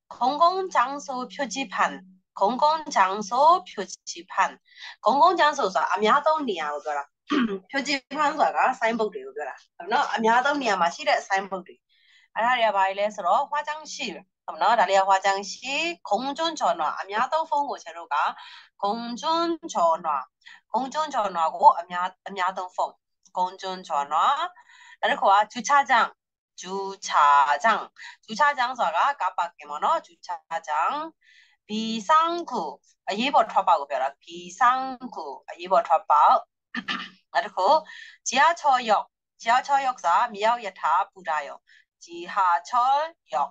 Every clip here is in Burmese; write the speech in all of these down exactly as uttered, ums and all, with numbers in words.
공공장소 표지판, 공공장소 표지판, 공공장소가 아미아동리야 그거라. 표지판소가 사인보드예요 그거라. 너 아미아동리야 마시래 사인보드. 알아야 바일레스로 화장실. 너 달리야 화장실 공중전화 아미아동폰 제로가 공중전화 공중전화고 아미아 아미아동폰 공중전화. 그리고 주차장 주차장 주차장소가 깜빡이면은 주차장 비상구 예보 터바고 벼라 비상구 예보 터바. 그리고 지하철역 지하철역사 미역여타 부다요 지하철역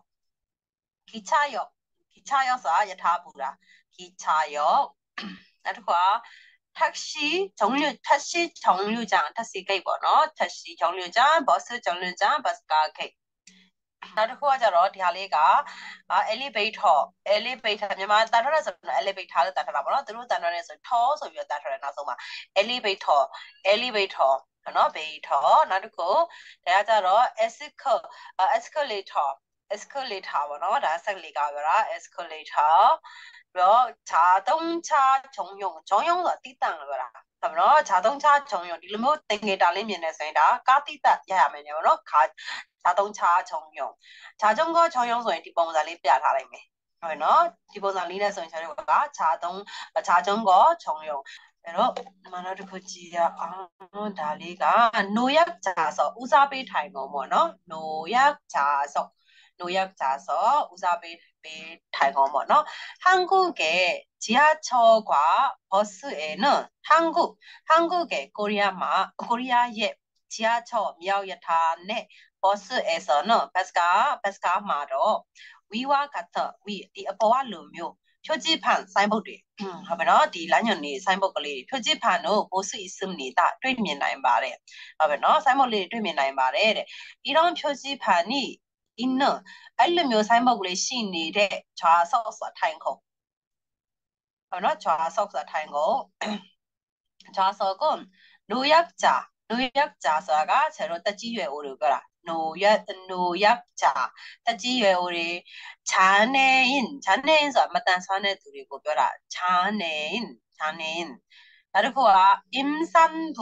기차역 기차역사 여타 부다 기차역. 그리고 택시 정류 택시 정류장 택시 게이버너 택시 정류장 버스 정류장 버스 가게. 그리고 하자로 디알리가 아 엘리베이터 엘리베이터မြန်မာတန်ထွက်ဆိုတော့ elevator လို့တန်ထွက်တာပေါ့နော်သူတို့တန်ထွက်နေဆိုထောဆိုပြီးတော့တန်ထွက်တယ်နောက်ဆုံးမှာ elevator elevator နော် vehicle နောက်တစ်ခုဒါကကြတော့ escal escalator escalator ပေါ့နော်ဒါဆက်လေးကပြောတာ escalator ပြီးတော့자동차정용 정용ဆိုတာတိတန့်လို့ပြောတာဟုတ်ပြီနော်자동차 정용ဒီလိုမျိုးသင်္ကေတလေးမြင်နေဆိုရင်ဒါကားတိတန့်ရရမယ်နေပေါ့နော်ခါ자동차 정용 자전거 정용ဆိုရင်ဒီပုံစံလေးပြထားလိုက်မယ်ဟုတ်ပြီနော်ဒီပုံစံလေးနဲ့ဆိုရင်ကျွန်တော်တို့က 자동 자전거 정용 အဲ့တော့ဒီမှာတော့တစ်ခုကြည့်ရအောင်ဒါလေးက노약자석ဦးစားပေးထိုင်ကုန်ပေါ့နော်노약자석 노약자석ဦးစားပေးပေးထိုင်ကုန်ပေါ့နော်한국의 지하철과 버스에는 한국 한국의 코리아마 코리아의 지하철 미야오야타 내 버스에서는 버스가 버스가 말어 위와 같은 위 이အပေါ်ကလိုမျိုး표지판 사인보드ဟုတ်ပြီနော်ဒီလမ်းညွှန်လေးဆိုင်းဘုတ်ကလေး표지판ကို보수 있습니다တွေ့မြင်နိုင်ပါတယ်ဟုတ်ပြီနော်ဆိုင်းဘုတ်လေးတွေ့မြင်နိုင်ပါတယ်တဲ့이런 표지판이 있는အဲ့လိုမျိုးဆိုင်းဘုတ်ကလေးရှိနေတဲ့좌석ဆိုတာထိုင်ခုံဟုတ်နော်좌석ဆိုတာထိုင်ခုံ좌석은 노약자 노약자ဆိုတာကဆရာတို့တက်ကြီးရွယ်အိုတွေပြောတာ노약 노약자တက်ကြီးရွယ်အိုတွေ 장애인 장애인ဆိုတာမတန်ဆွမ်းတဲ့သူတွေကိုပြောတာ 장애인 장애인 그리고 임산부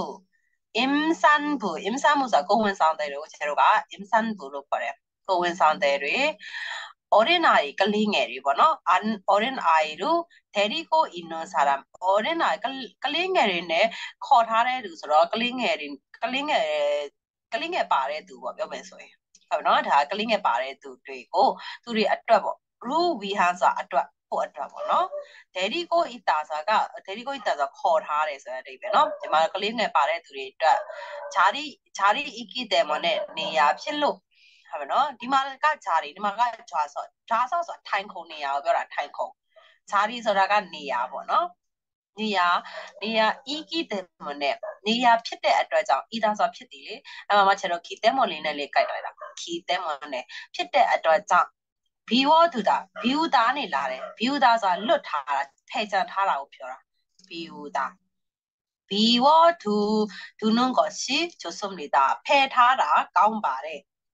임산부 임산부ဆိုတာကိုဝင်ဆောင်တဲ့တွေကိုဆရာတို့က 임산부လို့ခေါ်တယ်ကိုဝင်ဆောင်တဲ့တွေ어린아이ကလေးငယ်တွေပေါ့နော် 어린아이로 데리고 있는 사람 어린아이ကလေးငယ်တွေနဲ့ခေါ်ထားတဲ့သူဆိုတော့ကလေးငယ်တွေကလေးငယ်ကလေးငယ်ပါတဲ့သူပေါ့ပြောမယ်ဆိုရင်ဟုတ်နော်ဒါကလေးငယ်ပါတဲ့သူတွေကိုသူတွေအတွက်ပေါ့ 루 위한ဆိုတာအတွက်ဖို့အတွက်ပေါ့နော် 데리고 있다ဆိုတာက 데리고 있다ဆိုတာခေါ်ထားတယ်ဆိုတဲ့အဓိပ္ပာယ်နော်ဒီမှာကလေးငယ်ပါတဲ့သူတွေအတွက် 자리 자리 있기 때문에နေရာဖြစ်လို့ဟုတ်ပြီနော်ဒီမှာကဂျာရီဒီမှာကဂျွာဆော့ဂျွာဆော့ဆိုတာထိုင်ခုံနေရာကိုပြောတာထိုင်ခုံဂျာရီဆိုတာကနေရာပေါ့နော်နေရာနေရာဤကီတဲ့မနဲ့နေရာဖြစ်တဲ့အတွက်ကြောင့်ဤသားဆိုဖြစ်တယ်လေအဲ့မှာမှကျွန်တော်ခီတဲမော်လေးနဲ့လေးကြိုက်လိုက်တာခီတဲမော်နဲ့ဖြစ်တဲ့အတွက်ကြောင့်ဘီဝေါ်တူတာဘီဝသားနေလာတယ်ဘီဝသားဆိုတာလွတ်ထားတာဖယ်ချထားတာကိုပြောတာဘီဝသား비워두 두는 것이 좋습니다. 패타라 가운바래.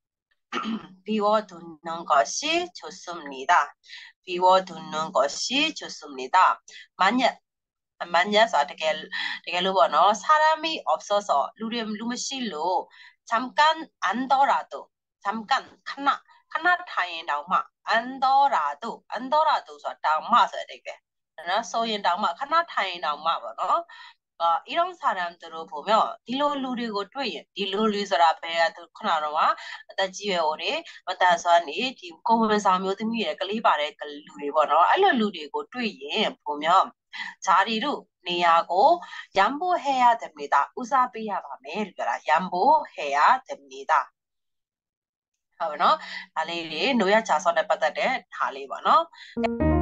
비워두는 것이 좋습니다. 비워두는 것이 좋습니다. 만약 만약서 되게 되게 로버너 사람이 없어서 루리 루무실로 잠깐 안더라도 잠깐 하나 하나 타인다마 안더라도 안더라도서 다마서 되게 나 소인 다마 하나 타인다마 뭐너 어, 이런 사람들을 보면 딜로루리고 또이 딜로루리서라 배야도 크나로와 따지에 오래 따서니 디 고문사 묘드미에 끌리바래 끌루리 보노 알루리고 또이 보면 자리로 내야고 양보해야 됩니다. 우사비야 밤에 이거라 양보해야 됩니다. 하고너 달리 노야 자선에 빠다데 달리 보노